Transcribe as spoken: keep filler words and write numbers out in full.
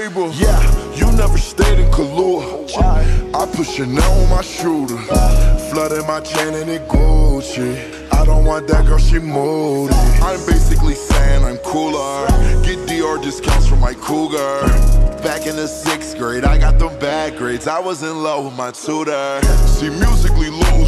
table. Yeah, you never stayed in Kahlua. I put Chanel on my shooter, flooded my chain and it Gucci. I don't want that girl, she moody. I'm basically saying I'm cooler. Get Dior discounts from my cougar. Back in the sixth grade, I got them bad grades. I was in love with my tutor. See, musically lose